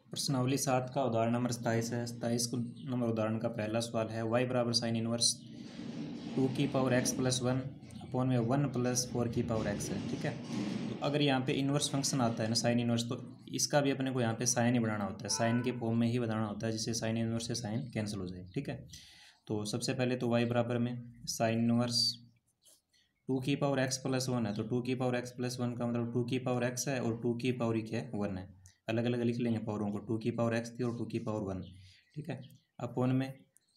प्रश्नावली 7 का उदाहरण नंबर 27 है। 27 नंबर उदाहरण का पहला सवाल है y बराबर साइन इनवर्स 2x+1 अपॉन में 1+4x है। ठीक है, तो अगर यहाँ पे इनवर्स फंक्शन आता है ना साइन इनवर्स, तो इसका भी अपने को यहाँ पे साइन ही बनाना होता है, साइन के फॉर्म में ही बनाना होता है, जिससे साइन इनवर्स से साइन कैंसिल हो जाए। ठीक है, तो सबसे पहले तो y बराबर में साइन इनवर्स 2x+1 है, तो 2x+1 का मतलब 2x है और 2 क्या है 1 है। अलग अलग लिख लेंगे पावरों को, 2x थी और 2 1। ठीक है, अपॉन में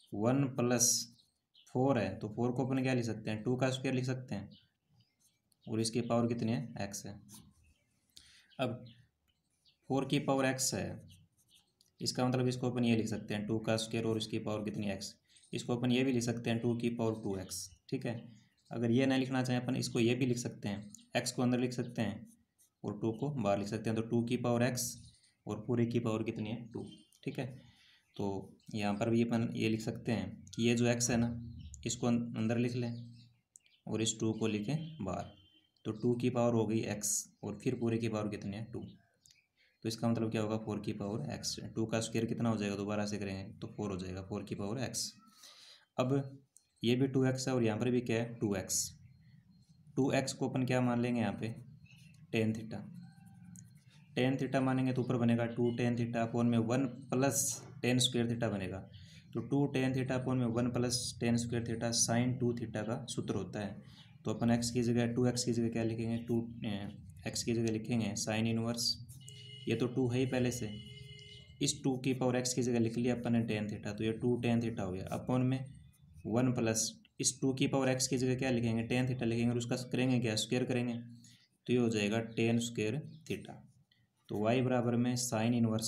1+4 है, तो 4 को अपन क्या लिख सकते हैं 2 का स्क्वायर लिख सकते हैं, और इसकी पावर कितनी है x है। अब 4x है, इसका मतलब इसको अपन ये लिख सकते हैं 2 का स्क्वायर और इसकी पावर कितनी x। इसको अपन ये भी लिख सकते हैं 2 ठीक है, अगर ये ना लिखना चाहें अपन इसको ये भी लिख सकते हैं, x को अंदर लिख सकते हैं और 2 को बाहर लिख सकते हैं, तो 2x और पूरे की पावर कितनी है 2। ठीक है, तो यहाँ पर भी अपन ये लिख सकते हैं कि ये जो x है ना इसको अंदर लिख लें और इस 2 को लिखें बाहर, तो 2 की पावर हो गई x और फिर पूरे की पावर कितनी है 2। तो इसका मतलब क्या होगा 4x। 2 का स्क्वायर कितना हो जाएगा, दोबारा से करेंगे तो 4 हो जाएगा 4x। अब ये भी 2x है और यहाँ पर भी क्या है 2x। 2x को अपन क्या मान लेंगे यहाँ पे टेन थीटा। टेन थीटा मानेंगे तो ऊपर बनेगा 2 टेन थीटा अपॉन में 1+10 स्क्वायर थीटा बनेगा। तो 2 टेन थीटा अपॉन में 1+10 स्क्वायर थीटा साइन 2 थीटा का सूत्र होता है। तो अपन x की जगह 2x की जगह क्या लिखेंगे 2x की जगह लिखेंगे साइन इनवर्स, ये तो 2 है ही पहले से, इस 2 की पावर x की जगह लिख लिया अपन ने टेन थीटा, तो ये 2 टेन थीटा हो गया अपॉन में 1 प्लस इस 2 की पावर x की जगह क्या लिखेंगे टेन थीटा लिखेंगे और उसका करेंगे क्या स्क्वायर करेंगे, तो ये हो जाएगा टेन स्क्वायर थीटा। तो y बराबर में sine inverse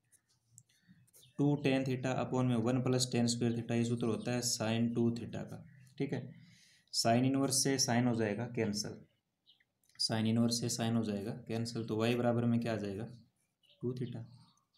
2 tan theta upon में 1+10 स्क्वायर थीटा, ये सूत्र होता है साइन 2 थीटा का। ठीक है, साइन इनवर्स से साइन हो जाएगा कैंसिल, साइन इनवर्स से साइन हो जाएगा कैंसिल, तो y बराबर में क्या आ जाएगा 2 थीटा।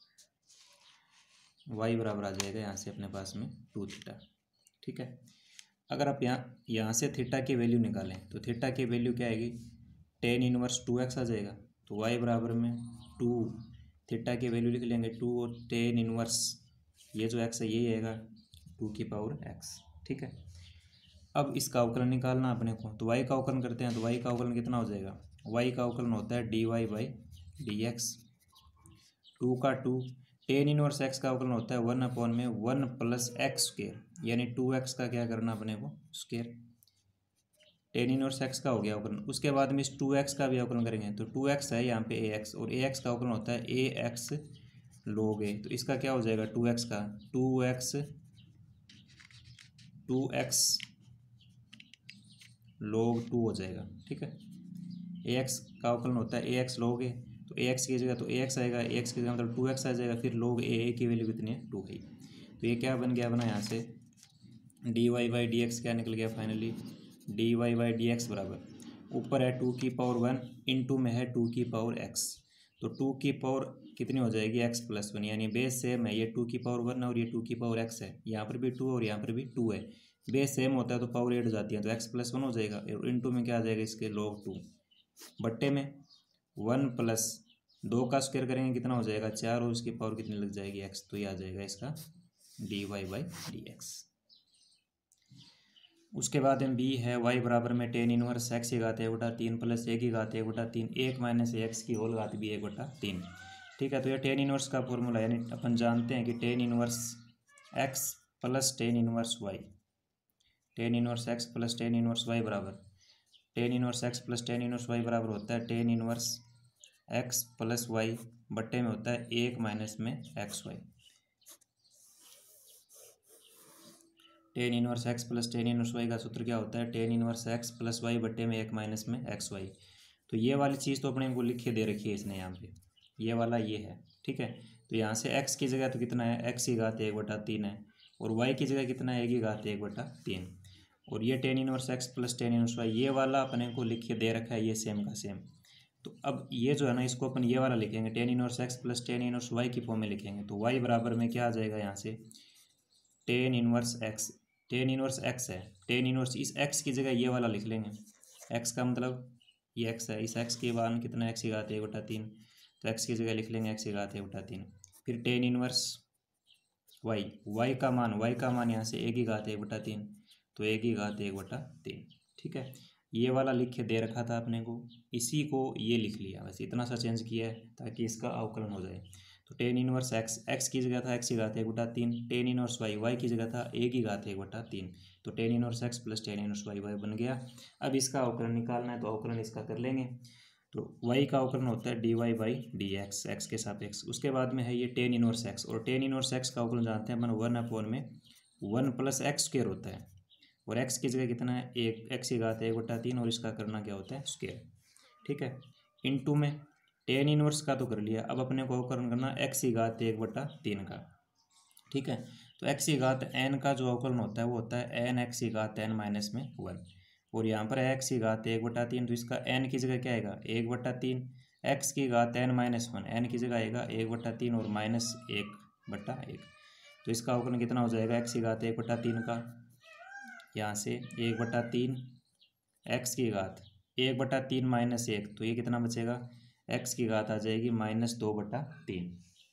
y बराबर आ जाएगा यहाँ से अपने पास में 2 थीटा। ठीक है, अगर आप यहाँ से थीटा की वैल्यू निकालें तो थीटा की वैल्यू क्या आएगी टेन इनवर्स 2x आ जाएगा। तो y बराबर में 2 थीटा की वैल्यू लिख लेंगे 2 और टेन इनवर्स ये जो x है यही आएगा 2 की पावर x। ठीक है, अब इसका अवकलन निकालना अपने को, तो y का अवकलन करते हैं, तो y का अवकलन कितना हो जाएगा, y का अवकलन होता है dy/dx। 2 का 2 टेन इनवर्स x का अवकलन होता है 1 अपॉन में 1+x स्क्वायर, यानी 2x का क्या करना अपने को स्क्वायर। टेन इनवर्स x का हो गया अवकलन, उसके बाद में इस 2x का भी अवकलन करेंगे, तो 2x है यहाँ पे ax और ax का अवकलन होता है ax log a, तो इसका क्या हो जाएगा 2x का 2x log 2 हो जाएगा। ठीक है, ax का अवकलन होता है ax log a, तो ax की जगह तो ax आएगा, ax की जगह मतलब 2x आ जाएगा, फिर log a की वैल्यू कितनी है 2 है। तो ये क्या बन गया अपना यहाँ से dy/dx क्या निकल गया फाइनली dy/dx बराबर ऊपर है 2 की पावर 1 इंटू में है 2 की पावर x, तो 2 की पावर कितनी हो जाएगी x+1, यानी बेस सेम है, ये 2 की पावर 1 है और ये 2 की पावर x है, यहाँ पर भी 2 और यहाँ पर भी 2 है, बेस सेम होता है तो पावर 8 हो जाती है, तो x+1 हो जाएगा और इंटू में क्या आ जाएगा इसके log 2 बट्टे में 1+2 का स्क्वायर करेंगे कितना हो जाएगा 4 और उसकी पावर कितनी लग जाएगी x, तो ये आ जाएगा इसका dy/dx। उसके बाद में बी है y बराबर में टेन इनवर्स x की घात 1/3 प्लस a की घात 1/3 1 माइनस x की होल घात भी 1/3। ठीक है, तो ये टेन इनवर्स का फॉर्मूला, यानी अपन जानते हैं कि tan inverse x plus tan inverse y, tan inverse x plus tan inverse y बराबर tan inverse x plus tan inverse y बराबर होता है tan inverse x plus y बट्टे में होता है 1 माइनस में xy। Tan inverse x plus tan inverse y का सूत्र क्या होता है tan inverse x plus y बट्टे में 1 माइनस में xy। तो ये वाली चीज़ तो अपने को लिख के दे रखी है इसने यहाँ पे, ये वाला ये है। ठीक है, तो यहाँ से x की जगह तो कितना है x की घात 1/3 है और y की जगह कितना है a की घात 1/3, और ये tan inverse x plus tan inverse y ये वाला अपने को लिख के दे रखा है, ये सेम का सेम। तो अब ये जो है ना इसको अपन ये वाला लिखेंगे tan inverse x plus tan inverse y की फॉर्म में लिखेंगे, तो y बराबर में क्या आ जाएगा यहाँ से tan inverse x, tan inverse x है, टेन इनवर्स इस x की जगह ये वाला लिख लेंगे, x का मतलब ये x है, इस x के मान कितना x की घात 1/3, तो x की जगह लिख लेंगे x की घात 1/3 फिर टेन इनवर्स वाई, वाई का मान यहाँ से 1/1/3, तो 1/1/3, ठीक है। ये वाला लिख के दे रखा था अपने को, इसी को ये लिख लिया, बस इतना सा चेंज किया है ताकि इसका अवकलन हो जाए। तो टेन इनवर्स एक्स की जगह था 1/1/3, टेन इनवर्स वाई की जगह था 1/1/3, तो tan inverse x plus tan inverse y बन गया। अब इसका अवकलन निकालना है, तो अवकलन इसका कर लेंगे। तो y का अवकलन होता है dy/dx, एक्स के सापेक्ष। उसके बाद में है ये टेन इनवर्स एक्स, और टेन इनवर्स एक्स का अवकलन जानते हैं अपन 1/1 प्लस एक्स स्क्वायर होता है, और x की जगह कितना है 1/1/3, और इसका करना क्या होता है स्क्वायर, ठीक है। इनटू में टेन इनवर्स का तो कर लिया, अब अपने को अवकलन करना x/1/3 का, ठीक है। तो x/n का जो अवकलन होता है वो होता है n x/n-1, और यहाँ पर है x/1/3, तो इसका n की जगह क्या आएगा 1/3, x/n-1, n की जगह आएगा 1/3 और -1/1, तो इसका अवकलन कितना हो जाएगा x/1/3 का, यहाँ से 1/3 x/1/3 -1, तो ये कितना बचेगा x/, आ जाएगी -2/3,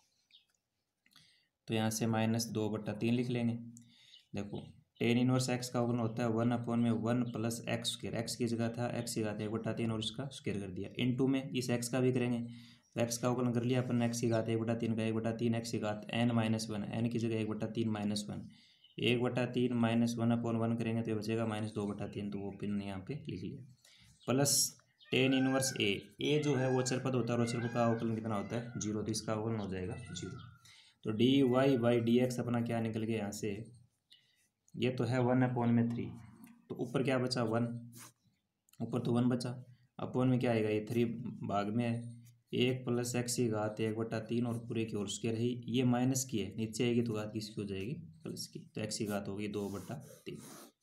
तो यहाँ से -2/3 लिख लेंगे। देखो टेन इनवर्स एक्स का अवकलन होता है 1/1 प्लस एक्स स्क्वायर, एक्स की जगह था x/1/3 और इसका स्क्वायर कर दिया, इनटू में इस एक्स का भी करेंगे, तो एक्स का अवकलन कर लिया अपन x/1/3 का 1/3 x/n-1, n की जगह 1/3 -1, 1/3 -1/1 करेंगे तो ये बचेगा -2/3, तो वो पिन यहाँ पे लिख लिया, प्लस टेन इनवर्स ए जो है वो अचरपद होता है, और अचरपद का अवकलन कितना होता है 0, तो इसका अवकलन हो जाएगा 0। तो dy/dx अपना क्या निकल गया यहाँ से, ये तो है 1/3, तो ऊपर क्या बचा 1, ऊपर तो 1 बचा, अपॉन में क्या आएगा ये 3 भाग में है 1 प्लस x/1/3, और पूरे की ओर स्क्वायर है, ये माइनस की है, नीचे आएगी तो घात किसकी हो जाएगी प्लस की, तो x होगी 2/3।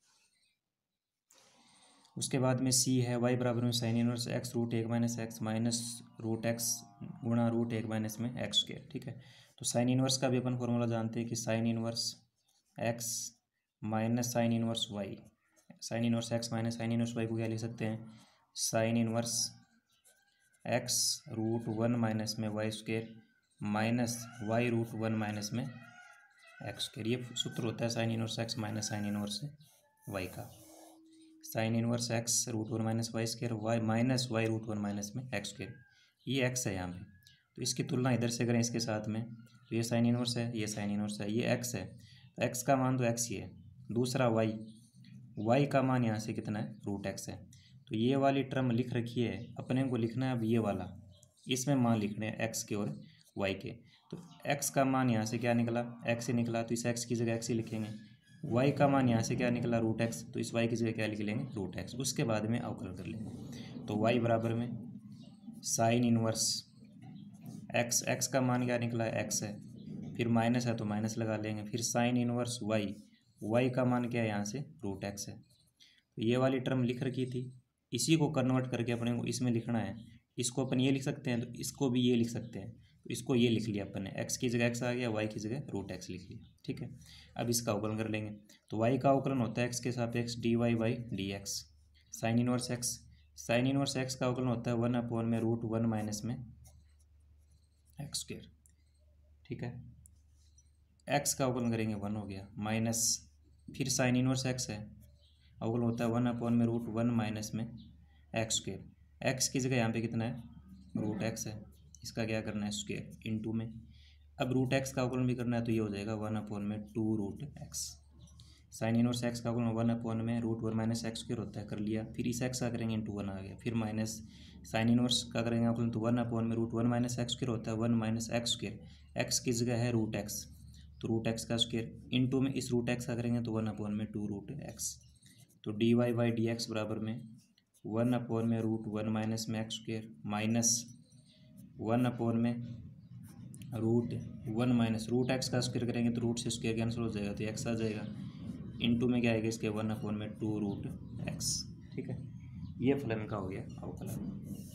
उसके बाद में c है y बराबर में sine inverse x √1 - x minus √x गुणा √1 - x स्क्वायर, ठीक है। तो साइन इनवर्स का भी अपन फॉर्मूला जानते हैं कि sine inverse x minus sine inverse y, sine inverse x minus sine inverse y को क्या लिख सकते हैं sine inverse x √1 - y square minus y √1 - x square, ये सूत्र होता है sine inverse x minus sine inverse y का, sine inverse x √1 - y square y minus y √1 - x square, ये x है यहाँ पे, तो इसकी तुलना इधर से करें इसके साथ में, तो ये साइन इनवर्स है, ये साइन इनवर्स है, ये x है, तो x का मान तो x ही है, दूसरा y का मान यहाँ से कितना है √x है, तो ये वाली टर्म लिख रखी है, अपने को लिखना है अब ये वाला, इसमें मान लिखने हैं x के और y के, तो x का मान यहाँ से क्या निकला x से निकला, तो इस x की जगह x ही लिखेंगे, y का मान यहाँ से क्या निकला √x, तो इस y की जगह क्या लिख लेंगे √x, उसके बाद में अवकलन कर लेंगे, तो y बराबर में साइन इनवर्स x का मान क्या निकला है x है, फिर माइनस है तो माइनस लगा लेंगे, फिर साइन इनवर्स y का मान क्या है यहाँ से √x है, तो ये वाली टर्म लिख रखी थी, इसी को कन्वर्ट करके अपने को इसमें लिखना है, इसको अपन ये लिख सकते हैं, तो इसको भी ये लिख सकते हैं, तो इसको ये लिख लिया अपन ने, x की जगह x आ गया, y की जगह √x लिख लिया, ठीक है। अब इसका अवकलन कर लेंगे, तो y का अवकलन होता है x के सापेक्ष dy/dx, साइन इनवर्स x का अवकलन होता है 1/√1 - एक्स स्क्वायर, ठीक है। x का अवकलन करेंगे 1 हो गया, माइनस फिर साइन इनवर्स x है, अवकलन होता है 1/√1 - एक्स स्क्वायर, x की जगह यहाँ पे कितना है √x है, इसका क्या करना है स्क्वायर इनटू में, अब √x का अवकलन भी करना है, तो ये हो जाएगा 1/2√x, साइन इनवर्स x का अवकलन 1/√1 - एक्स स्क्वायर होता है, कर लिया, फिर इस x का करेंगे इनटू 1 आ गया, फिर माइनस साइन इनवर्स का करेंगे अवकलन, तो 1/√1 - एक्स स्क्वायर होता है 1 - एक्स स्क्वायर, x की जगह है √x, तो √x का स्क्वायर इनटू में इस √x का करेंगे तो 1/2√x, तो dy/dx बराबर में 1/√1 - एक्स स्क्वायर माइनस 1/√1 √x का स्क्वायर करेंगे तो रूट से स्क्वायर कैंसिल हो जाएगा, तो x आ जाएगा, इनटू में क्या आएगा इसके 1/2√x, ठीक है। ये फलन का हो गया अवकलन।